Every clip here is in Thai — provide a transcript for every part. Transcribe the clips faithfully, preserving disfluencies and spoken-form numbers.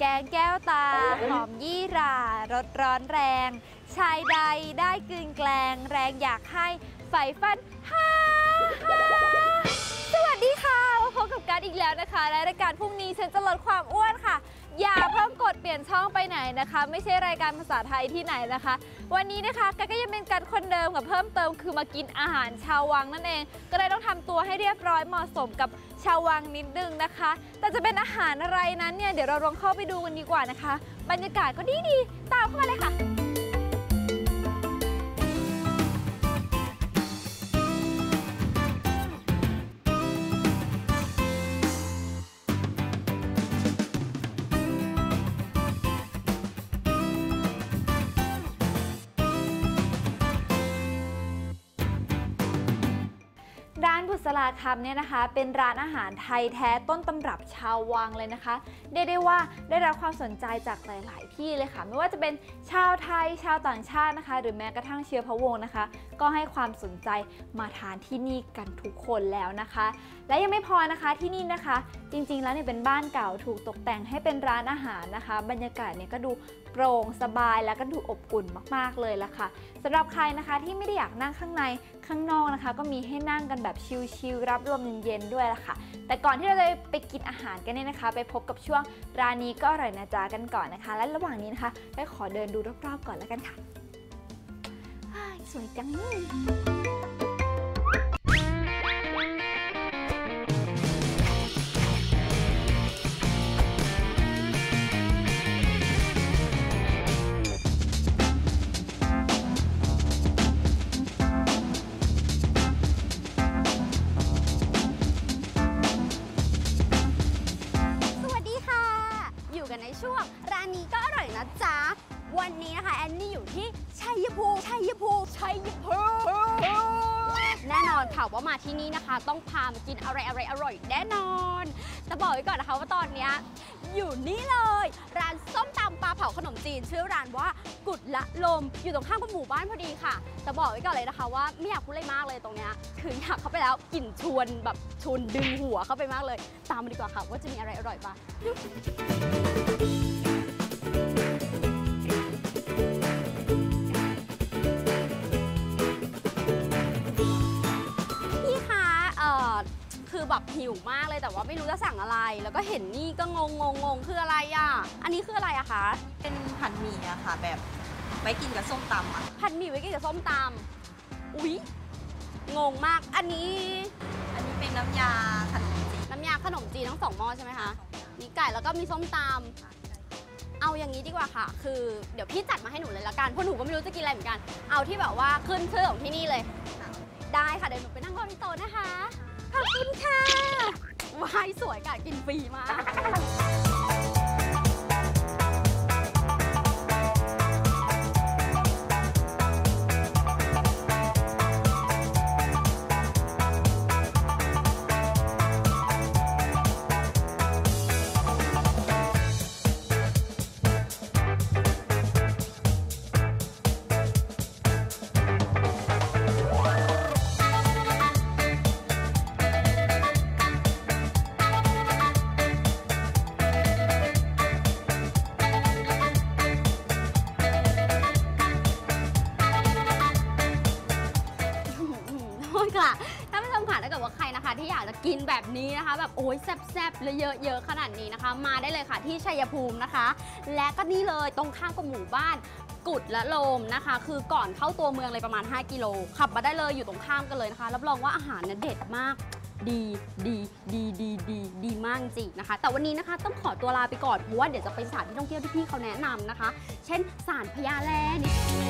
งแก้วตาหอมยี่หร่ารสร้อนแรงชายใดได้กลืนแกลงแรงอยากให้ใฝ่ฝันฮ่าฮ่าสวัสดีค่ะมาพบกับการอีกแล้วนะคะและรายการพรุ่งนี้ฉันจะลดความอ้วนค่ะอย่าเพิ่งกดเปลี่ยนช่องไปไหนนะคะไม่ใช่รายการภาษาไทยที่ไหนนะคะวันนี้นะคะกันก็ยังเป็นการคนเดิมกับเพิ่มเติมคือมากินอาหารชาววังนั่นเองก็เลยต้องทำตัวให้เรียบร้อยเหมาะสมกับชาววังนิดนึงนะคะแต่จะเป็นอาหารอะไรนั้นเนี่ยเดี๋ยวเราลองเข้าไปดูกันดีกว่านะคะบรรยากาศก็ดีดีตามเข้ามาเลยค่ะร้านบุษราคำเนี่ยนะคะเป็นร้านอาหารไทยแท้ต้นตำรับชาววังเลยนะคะเรียกได้ว่าได้รับความสนใจจากหลายๆที่เลยค่ะไม่ว่าจะเป็นชาวไทยชาวต่างชาตินะคะหรือแม้กระทั่งเชื้อพระวงศ์นะคะก็ให้ความสนใจมาทานที่นี่กันทุกคนแล้วนะคะและยังไม่พอนะคะที่นี่นะคะจริงๆแล้วเนี่ยเป็นบ้านเก่าถูกตกแต่งให้เป็นร้านอาหารนะคะบรรยากาศเนี่ยก็ดูโปร่งสบายแล้วก็ดูอบอุ่นมากๆเลยละค่ะสำหรับใครนะคะที่ไม่ได้อยากนั่งข้างในข้างนอกนะคะก็มีให้นั่งกันแบบชิลๆรับลมเย็นๆด้วยละค่ะแต่ก่อนที่เราจะไปกินอาหารกันเนี่ยนะคะไปพบกับช่วงร้านนี้ก็อร่อยนะจ๊ะกันก่อนนะคะและระหว่างนี้นะคะไปขอเดินดูรอบๆก่อนแล้วกันค่ะสวยจังในช่วงร้านนี้ก็อร่อยนะจ๊ะวันนี้นะคะแอนนี่อยู่ที่ชัยภูมิชัยภูมิชัยภูมิแน่นอนค่ะว่ามาที่นี่นะคะต้องพามากินอะไรอะไรอร่อยแน่นอนแต่บอกไว้ก่อนนะคะว่าตอนนี้อยู่นี่เลยร้านส้มตำปลาเผาขนมจีนชื่อร้านว่ากุดละลมอยู่ตรงข้ามกับหมู่บ้านพอดีค่ะแต่บอกไว้ก่อนเลยนะคะว่าไม่อยากพูดอะไรมากเลยตรงนี้คืออยากเข้าไปแล้วกลิ่นชวนแบบชวนดึงหัวเข้าไปมากเลยตามมาดีกว่าค่ะว่าจะมีอะไรอร่อยบ้างคือแบบหิวมากเลยแต่ว่าไม่รู้จะสั่งอะไรแล้วก็เห็นนี่ก็งงงงงคืออะไรอ่ะอันนี้คืออะไรอะคะเป็นผัดหมี่อะค่ะแบบไว้กินกับส้มตำอะผัดหมี่ไว้กินกับส้มตำอุ๊ยงงมากอันนี้อันนี้เป็นน้ำยาขนมจีนน้ำยาขนมจีนทั้งสองหม้อใช่ไหมคะมีไก่แล้วก็มีส้มตำเอาอย่างนี้ดีกว่าค่ะคือเดี๋ยวพี่จัดมาให้หนูเลยละกันเพราะหนูก็ไม่รู้จะกินอะไรเหมือนกันเอาที่แบบว่าขึ้นชื่อของที่นี่เลยได้ค่ะเดี๋ยวหนูไปนั่งรอที่โต๊ะนะคะขอบคุณค่ะวายสวยกะกินฟรีมากถ้าไม่ชมค่ะถ้าเกิดว่าใครนะคะที่อยากจะกินแบบนี้นะคะแบบโอ้ยแซ่บๆและเยอะๆขนาดนี้นะคะมาได้เลยค่ะที่ชัยภูมินะคะและก็นี่เลยตรงข้ามกับหมู่บ้านกุดละลมนะคะคือก่อนเข้าตัวเมืองเลยประมาณห้ากิโลขับมาได้เลยอยู่ตรงข้ามกันเลยนะคะรับรองว่าอาหารเนี่ยเด็ดมากดีดีดีดีดีดีมากจริงนะคะแต่วันนี้นะคะต้องขอตัวลาไปก่อนเพราะว่าเดี๋ยวจะไปสถานที่ท่องเที่ยวที่พี่เขาแนะนำนะคะเช่นศาลพญาแลนี่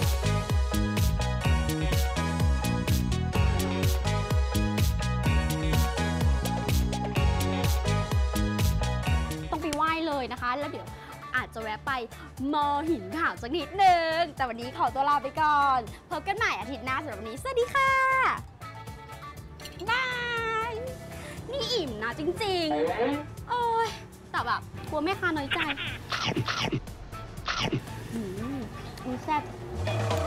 เลยนะคะแล้วเดี๋ยวอาจจะแวะไปมอหินขาวสักนิดนึงแต่วันนี้ขอตัวลาไปก่อนพบกันใหม่อาทิตย์หน้าสำหรับวันนี้สวัสดีค่ะบายนี่อิ่มนะจริงๆโอ้ยแต่แบบกลัวแม่ค้าน้อยใจอืมแซ่บ